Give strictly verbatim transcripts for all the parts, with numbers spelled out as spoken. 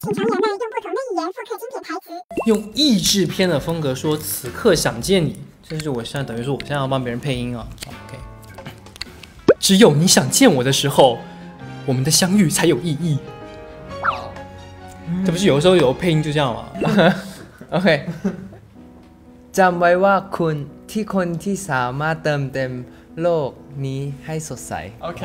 请成员们用不同的语言复刻经典台词， 用译制片的风格说此刻想见你，这是我现在等于说我现在要帮别人配音啊。OK， 只有你想见我的时候，我们的相遇才有意义。嗯、这不是有的时候有配音就这样吗？OK， จำไว้ว่าคุณที่คนที่สามารถเติมเต็มโลกนี้ให้สดใส OK，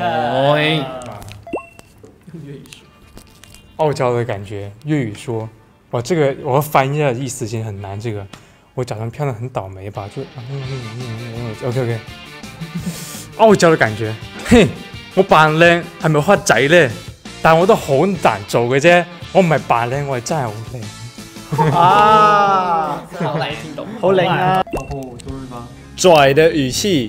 用粤语说。 傲娇的感觉，粤语说，哇，这个我要翻译一下意思，其实很难。这个我假装漂亮很倒霉吧，就 OK OK， 傲娇的感覺，嘿，我扮靚係咪黑仔咧？但我都好難做嘅啫，我唔係扮靚，我係真係好靚。 啊，好難聽懂，好靈啊！ 哦，周润发， 拽的語氣，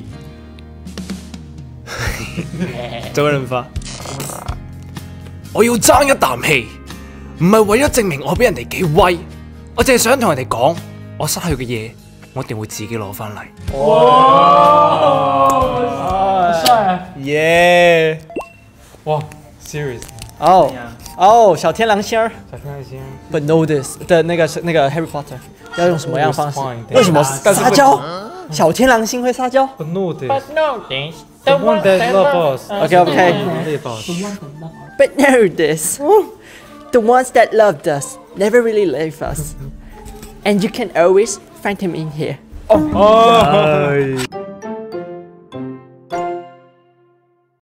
周潤發。我要爭一啖氣，唔係為咗證明我比人哋幾威，我淨係想同人哋講，我失去嘅嘢，我一定會自己攞翻嚟。 哇，好帅啊！ 耶！ 哇 ，serious。 哦哦，小天狼星儿。 小天狼星。 But know this 的那个那个 Harry Potter 要用什么样方式？ fine, 为什么撒娇？小天狼星会撒娇 But know this. But no this. The one that loves us. OK OK. But know this. The ones that loved us never really left us, and you can always find him in here. 哦。